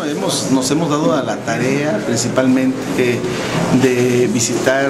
Nos hemos dado a la tarea principalmente de visitar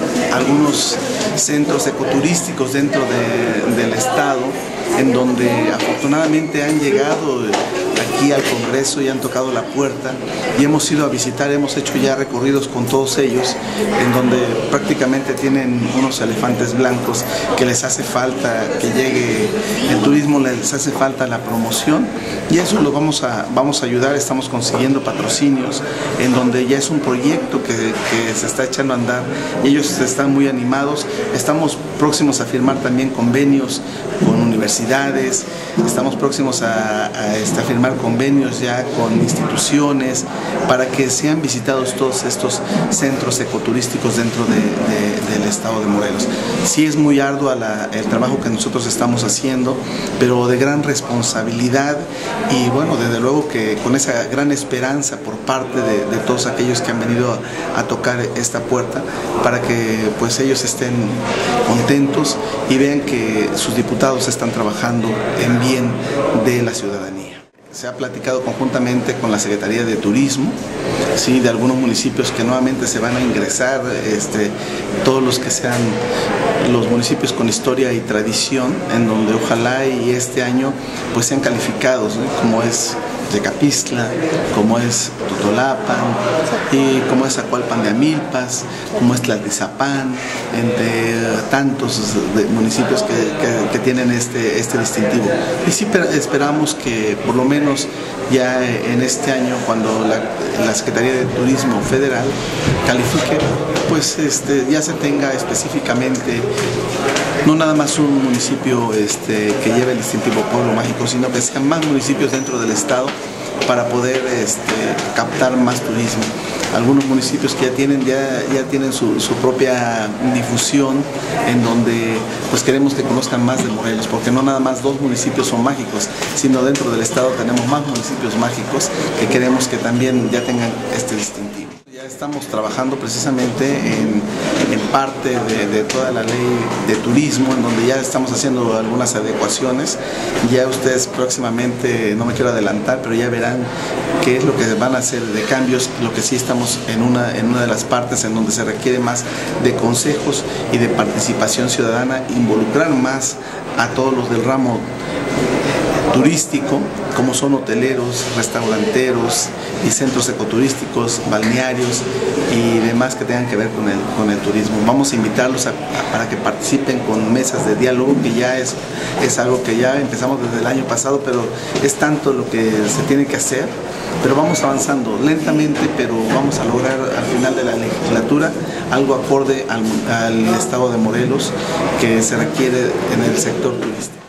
algunos centros ecoturísticos dentro del estado, en donde afortunadamente han llegado aquí al Congreso y han tocado la puerta y hemos ido a visitar, hemos hecho ya recorridos con todos ellos, en donde prácticamente tienen unos elefantes blancos que les hace falta que llegue el turismo, les hace falta la promoción, y eso lo vamos a ayudar. Estamos consiguiendo patrocinios en donde ya es un proyecto que se está echando a andar y ellos están muy animados. Estamos próximos a firmar también convenios con universidades, estamos próximos a firmar convenios ya con instituciones para que sean visitados todos estos centros ecoturísticos dentro del estado de Morelos. Sí es muy arduo el trabajo que nosotros estamos haciendo, pero de gran responsabilidad, y bueno, desde luego que con esa gran esperanza por parte de todos aquellos que han venido a tocar esta puerta, para que pues ellos estén contentos y vean que sus diputados están trabajando en bien de la ciudadanía. Se ha platicado conjuntamente con la Secretaría de Turismo, ¿sí?, de algunos municipios que nuevamente se van a ingresar, todos los que sean los municipios con historia y tradición, en donde ojalá y este año pues sean calificados, ¿no?, como es Tecapistla, como es Totolapan, y como es Zacualpan de Amilpas, como es Tlaltizapán, entre tantos municipios que tienen este distintivo. Y sí esperamos que por lo menos ya en este año, cuando la Secretaría de Turismo Federal califique, pues ya se tenga específicamente no nada más un municipio que lleve el distintivo Pueblo Mágico, sino que sean más municipios dentro del estado para poder captar más turismo. Algunos municipios que ya tienen su propia difusión, en donde pues queremos que conozcan más de Morelos, porque no nada más 2 municipios son mágicos, sino dentro del estado tenemos más municipios mágicos que queremos que también ya tengan este distintivo. Ya estamos trabajando precisamente en parte de toda la ley de turismo, en donde ya estamos haciendo algunas adecuaciones. Ya ustedes próximamente, no me quiero adelantar, pero ya verán qué es lo que van a hacer de cambios. Lo que sí estamos en una de las partes en donde se requiere más de consejos y de participación ciudadana, involucrar más a todos los del ramo turístico, como son hoteleros, restauranteros y centros ecoturísticos, balnearios y demás que tengan que ver con el turismo. Vamos a invitarlos para que participen con mesas de diálogo, que ya es algo que ya empezamos desde el año pasado, pero es tanto lo que se tiene que hacer, pero vamos avanzando lentamente, pero vamos a lograr al final de la legislatura algo acorde al estado de Morelos que se requiere en el sector turístico.